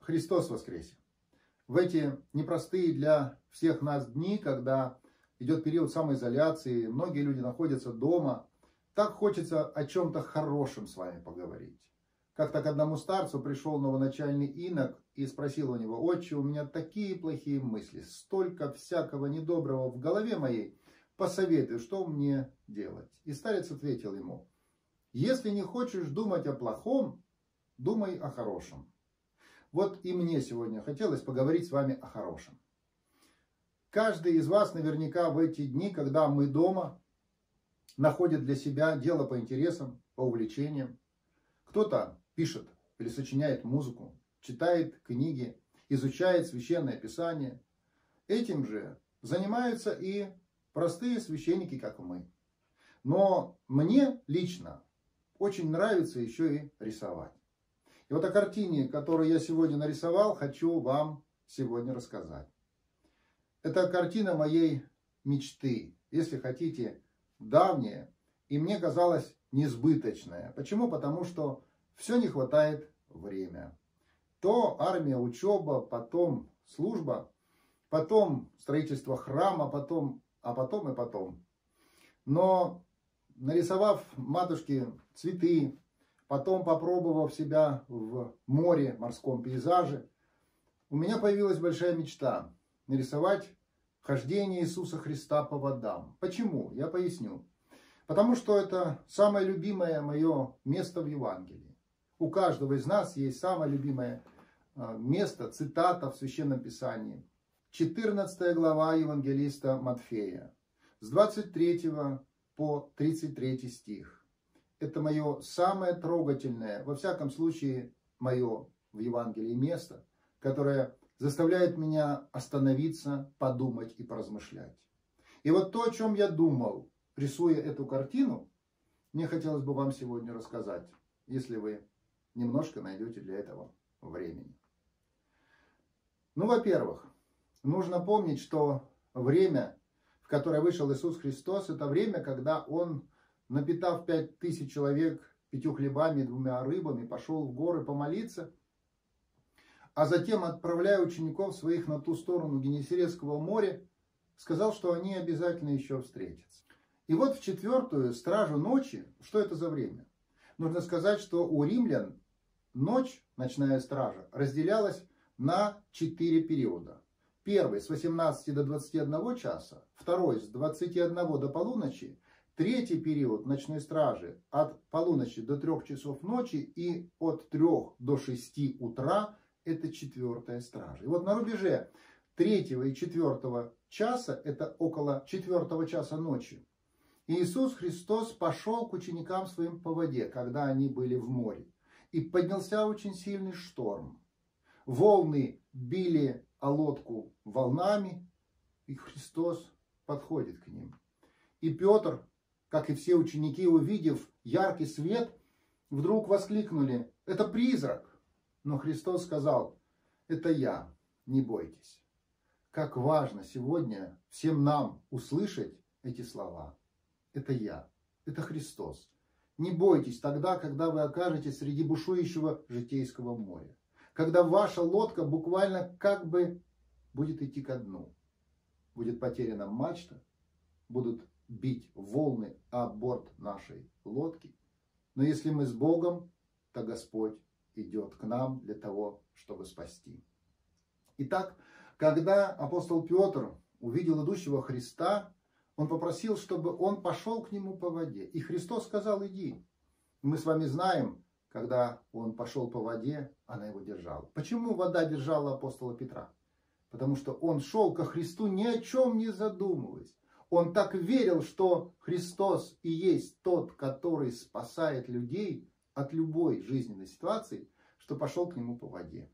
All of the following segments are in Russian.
Христос воскресе! В эти непростые для всех нас дни, когда идет период самоизоляции, многие люди находятся дома, так хочется о чем-то хорошем с вами поговорить. Как-то к одному старцу пришел новоначальный инок и спросил у него: «Отче, у меня такие плохие мысли, столько всякого недоброго в голове моей, посоветуй, что мне делать?» И старец ответил ему: «Если не хочешь думать о плохом, думай о хорошем». Вот и мне сегодня хотелось поговорить с вами о хорошем. Каждый из вас наверняка в эти дни, когда мы дома, находит для себя дело по интересам, по увлечениям. Кто-то пишет или сочиняет музыку, читает книги, изучает священное писание. Этим же занимаются и простые священники, как мы. Но мне лично очень нравится еще и рисовать. И вот о картине, которую я сегодня нарисовал, хочу вам сегодня рассказать. Это картина моей мечты, если хотите, давняя, и мне казалось несбыточная. Почему? Потому что все не хватает время. То армия, учеба, потом служба, потом строительство храма, потом. Но нарисовав матушке цветы, потом попробовав себя в море, морском пейзаже, у меня появилась большая мечта нарисовать хождение Иисуса Христа по водам. Почему? Я поясню. Потому что это самое любимое мое место в Евангелии. У каждого из нас есть самое любимое место, цитата в Священном Писании. 14 глава Евангелиста Матфея, с 23 по 33 стих. Это мое самое трогательное, во всяком случае, мое в Евангелии место, которое заставляет меня остановиться, подумать и поразмышлять. И вот то, о чем я думал, рисуя эту картину, мне хотелось бы вам сегодня рассказать, если вы немножко найдете для этого времени. Ну, во-первых, нужно помнить, что время, в которое вышел Иисус Христос, это время, когда Он, напитав 5000 человек 5 хлебами и 2 рыбами, пошел в горы помолиться, а затем, отправляя учеников своих на ту сторону Генесарецкого моря, сказал, что они обязательно еще встретятся. И вот в 4-ю стражу ночи, что это за время? Нужно сказать, что у римлян ночь, ночная стража, разделялась на 4 периода. Первый с 18 до 21 часа, второй с 21 до полуночи, третий период ночной стражи от полуночи до 3 часов ночи и от 3 до 6 утра это 4-я стража. И вот на рубеже 3-го и 4-го часа, это около 4 часа ночи, Иисус Христос пошел к ученикам своим по воде, когда они были в море. И поднялся очень сильный шторм. Волны били о лодку волнами, и Христос подходит к ним. И Петр, как и все ученики, увидев яркий свет, вдруг воскликнули: «Это призрак!» Но Христос сказал: «Это я, не бойтесь». Как важно сегодня всем нам услышать эти слова. Это я, это Христос. Не бойтесь тогда, когда вы окажетесь среди бушующего житейского моря. Когда ваша лодка буквально как бы будет идти ко дну. Будет потеряна мачта, будут бить волны о борт нашей лодки. Но если мы с Богом, то Господь идет к нам для того, чтобы спасти. Итак, когда апостол Петр увидел идущего Христа, он попросил, чтобы он пошел к нему по воде. И Христос сказал: «Иди». Мы с вами знаем, когда он пошел по воде, она его держала. Почему вода держала апостола Петра? Потому что он шел ко Христу, ни о чем не задумываясь. Он так верил, что Христос и есть тот, который спасает людей от любой жизненной ситуации, что пошел к нему по воде.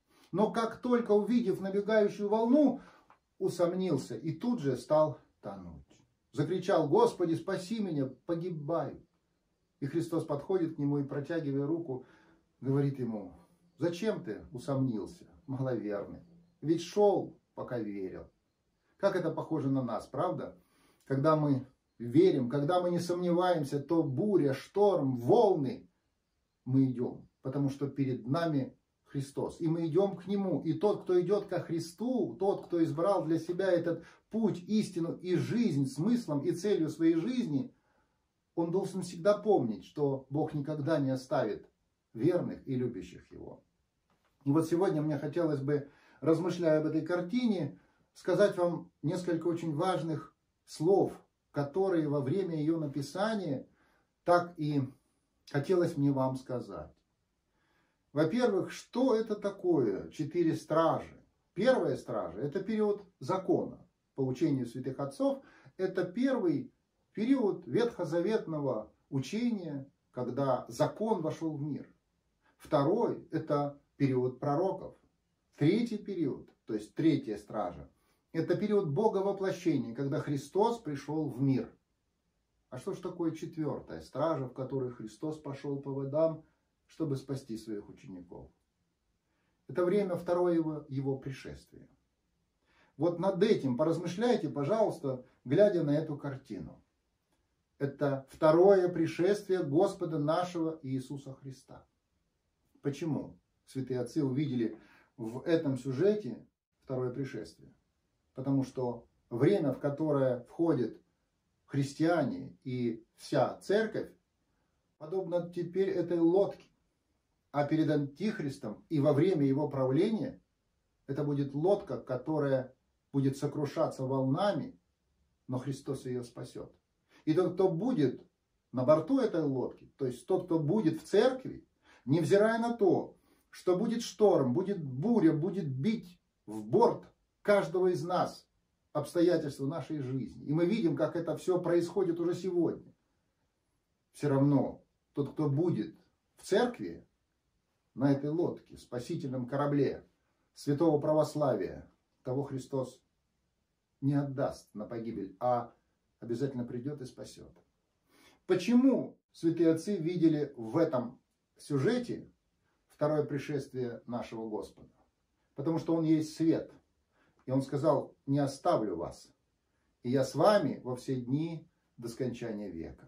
Но как только увидев набегающую волну, усомнился и тут же стал тонуть. Закричал: «Господи, спаси меня, погибаю!» И Христос подходит к нему и, протягивая руку, говорит ему: «Зачем ты усомнился, маловерный? Ведь шел, пока верил». Как это похоже на нас, правда? Когда мы верим, когда мы не сомневаемся, то буря, шторм, волны, мы идем. Потому что перед нами Христос, и мы идем к Нему. И тот, кто идет ко Христу, тот, кто избрал для себя этот путь, истину и жизнь, смыслом и целью своей жизни, он должен всегда помнить, что Бог никогда не оставит верных и любящих Его. И вот сегодня мне хотелось бы, размышляя об этой картине, сказать вам несколько очень важных слов, которые во время ее написания так и хотелось мне вам сказать. Во-первых, что это такое 4 стражи? Первая стража – это период закона. По учению святых отцов, это первый период ветхозаветного учения, когда закон вошел в мир. Второй – это период пророков. Третий период, то есть третья стража, это период Боговоплощения, когда Христос пришел в мир. А что же такое четвертая стража, в которой Христос пошел по водам, чтобы спасти своих учеников? Это время второго его пришествия. Вот над этим поразмышляйте, пожалуйста, глядя на эту картину. Это второе пришествие Господа нашего Иисуса Христа. Почему святые отцы увидели в этом сюжете второе пришествие? Потому что время, в которое входят христиане и вся церковь, подобно теперь этой лодке. А перед Антихристом и во время его правления это будет лодка, которая будет сокрушаться волнами, но Христос ее спасет. И тот, кто будет на борту этой лодки, то есть тот, кто будет в церкви, невзирая на то, что будет шторм, будет буря, будет бить в борт каждого из нас обстоятельства нашей жизни. И мы видим, как это все происходит уже сегодня. Все равно тот, кто будет в церкви, на этой лодке, спасительном корабле святого православия, того Христос не отдаст на погибель, а обязательно придет и спасет. Почему святые отцы видели в этом сюжете второе пришествие нашего Господа? Потому что Он есть свет. И Он сказал: не оставлю вас, и я с вами во все дни до скончания века.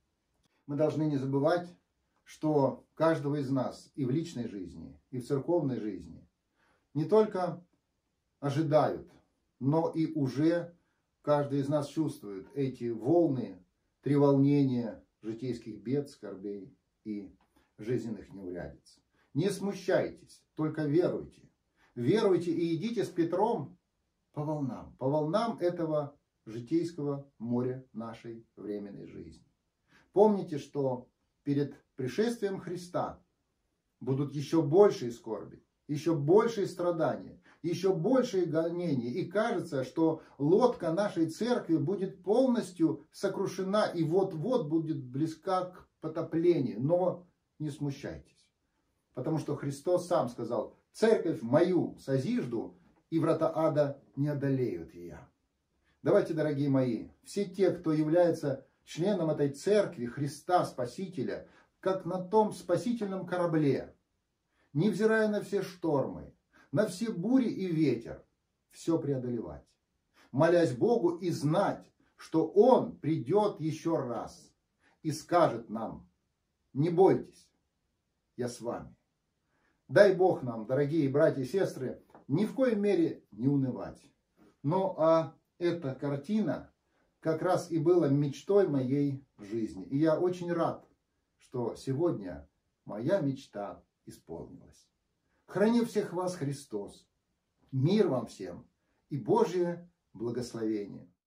Мы должны не забывать, что каждого из нас и в личной жизни, и в церковной жизни не только ожидают, но и уже каждый из нас чувствует эти волны, треволнения житейских бед, скорбей и жизненных неурядиц. Не смущайтесь, только веруйте. Веруйте и идите с Петром по волнам этого житейского моря нашей временной жизни. Помните, что перед пришествием Христа будут еще большие скорби, еще большие страдания, еще большие гонения. И кажется, что лодка нашей церкви будет полностью сокрушена и вот-вот будет близка к потоплению. Но не смущайтесь, потому что Христос сам сказал: «Церковь мою созижду, и врата ада не одолеют ее». Давайте, дорогие мои, все те, кто является членом этой церкви Христа Спасителя, как на том спасительном корабле, невзирая на все штормы, на все бури и ветер, все преодолевать, молясь Богу и знать, что Он придет еще раз и скажет нам: не бойтесь, я с вами. Дай Бог нам, дорогие братья и сестры, ни в коей мере не унывать. Ну а эта картина как раз и была мечтой моей жизни. И я очень рад, что сегодня моя мечта исполнилась. Храни всех вас Христос. Мир вам всем и Божие благословение.